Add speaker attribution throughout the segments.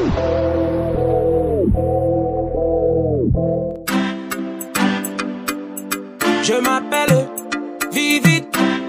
Speaker 1: Je m'appelle Vivid.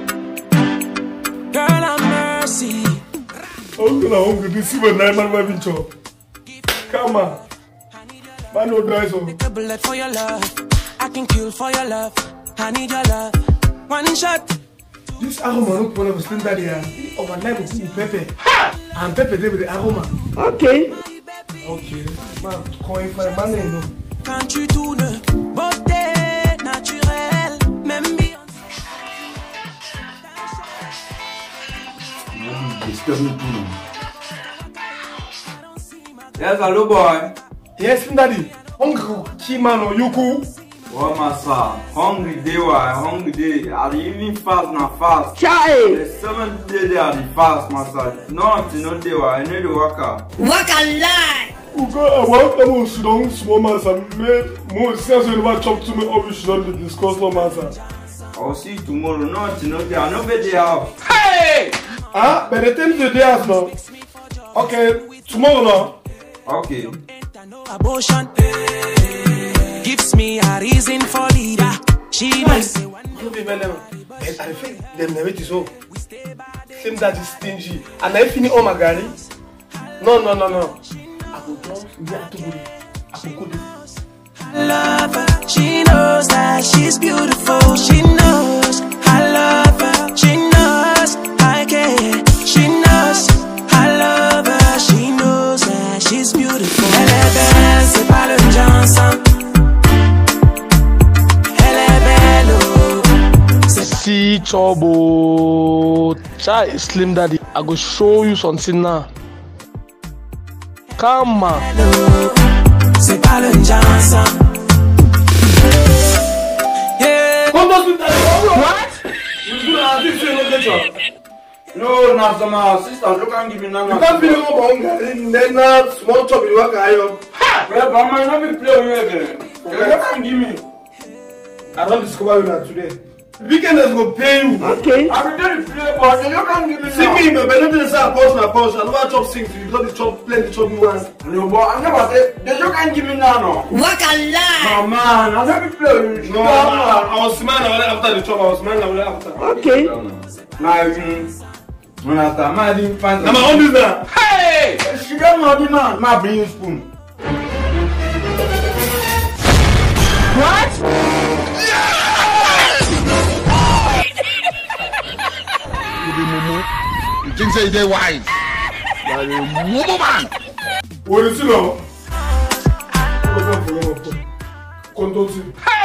Speaker 1: Girl, I'm mercy.
Speaker 2: I'm this is when I'm having job. Come on. Man, no dry so.
Speaker 1: Take a bullet for your love. I can kill for your love. I need your love. One shot.
Speaker 2: This aroma look one of the standard here. Overnight with pepper. And pepper there with the aroma.
Speaker 3: Okay.
Speaker 2: Okay. Man, coin for a man, no.
Speaker 1: Quand tu tournes, beauté naturelle, même bien.
Speaker 4: Yes, hello boy.
Speaker 2: Yes, daddy. Hungry, Kimano, you cool?
Speaker 4: What massa? Hungry day, why? Hungry day. Are the evening fast now fast?
Speaker 3: Chai.
Speaker 4: The 7th day they are the fast, massa. No day, why? I need to work out.
Speaker 3: Work a lie.
Speaker 2: I want to sit down small mass and make more sense when you chop to me or we should discuss no matter.
Speaker 4: I'll see you tomorrow. No day. I know where they have.
Speaker 2: Hey! Ah, by the time the day has now. Okay, tomorrow now.
Speaker 4: Okay.
Speaker 1: Abortion gives me a reason for leader. She must say one.
Speaker 2: I think them never is so. Same that is stingy. And I finish all my garden. No. I will don't get to go. I will go.
Speaker 1: Love her. She knows that she's beautiful. She knows I love her. She knows I care. She knows I love her. She knows that she's beautiful. Elle est belle, c'est pas le Njangsang. Elle est belle, oh.
Speaker 2: See trouble. Chai Slim Daddy. I go show you something now. Come on.
Speaker 1: C'est pas le Njangsang.
Speaker 2: What?
Speaker 4: No, now some assistant. You can't give me none.
Speaker 2: You can't be no more. Then small chop you work ayo.
Speaker 4: Well, but I might not be playing again. You can't give me.
Speaker 2: I don't discover you now today. Weekend is go pay you.
Speaker 3: Okay.
Speaker 4: I will tell you play, but you can't give me.
Speaker 2: See me, but not say I pause. I never chop things. You got the chop, plenty chop you want.
Speaker 4: No, but I never say you can't give me now. No.
Speaker 3: Work a lie.
Speaker 4: No man, I never play.
Speaker 2: No, I was smiling after the chop. I was smiling after.
Speaker 3: Okay.
Speaker 4: When I start, I didn't find.
Speaker 2: I'm on this now.
Speaker 4: Hey! She got my man. My bring you spoon.
Speaker 3: What?
Speaker 5: You think say they wise? You are a mumu man.
Speaker 2: What is it now? Conducting.